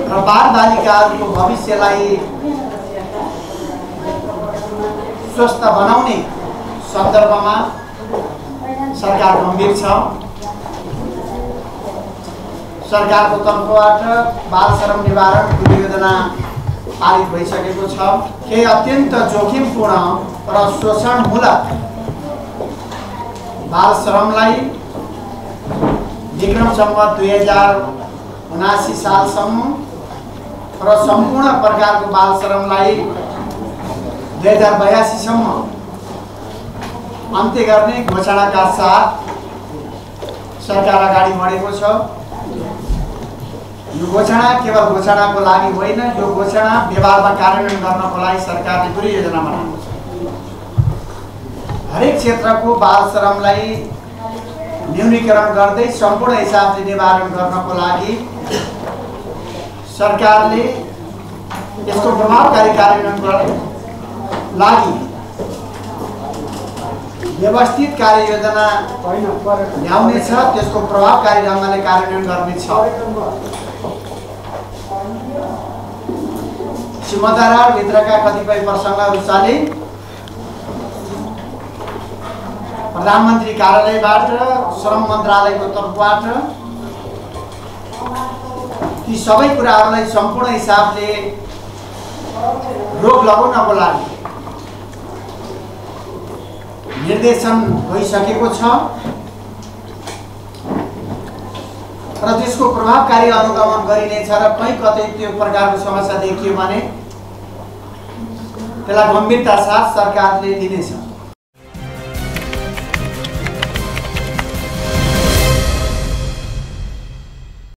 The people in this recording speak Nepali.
र बालबालिकाहरूको भविष्यलाई स्वस्थ बनाउने सन्दर्भमा सरकार गम्भीर छ। सरकारको तर्फबाट बाल श्रम निवारणको योजना पारित भइसकेको छ। केही अत्यन्त जोखिमपूर्ण र शोषणमूलक बाल श्रमलाई विक्रम सम्वत 2079 सालसम्म र सम्पूर्ण प्रकारको बाल श्रमलाई 2082 सम्म अन्त्य गर्ने घोषणाका साथ सरकार अगाडि बढेको छ। यो घोषणा केवल घोषणाको लागि होइन, यो घोषणा व्यवहारमा कार्यान्वयन गर्नको लागि सरकारले पूरै योजना बनाएको छ। हरेक क्षेत्रको बाल श्रमलाई न्यूनीकरण गर्दै सम्पूर्ण हिसाबले निवारण गर्नको लागि सरकारले यसको प्रभावकारी कार्यान्वयन गर्नको लागि व्यवस्थित कार्ययोजना ल्याउनेछ, त्यसको प्रभावकारी ढङ्गले कार्यान्वयन गर्नेछ। सिमदारभित्रका कतिपय प्रसङ्गहरू चाले प्रधानमन्त्री कार्यालयबाट, श्रम मन्त्रालयको तर्फबाट ती सबै कुराहरूलाई सम्पूर्ण हिसाबले रोक लगाउनको लागि निर्देशन भइसकेको छ र त्यसको प्रभावकारी अनुगमन गरिनेछ र कहीँ कतै त्यो प्रकारको समस्या देखियो भने त्यसलाई गम्भीरता साथ सरकारले लिनेछ।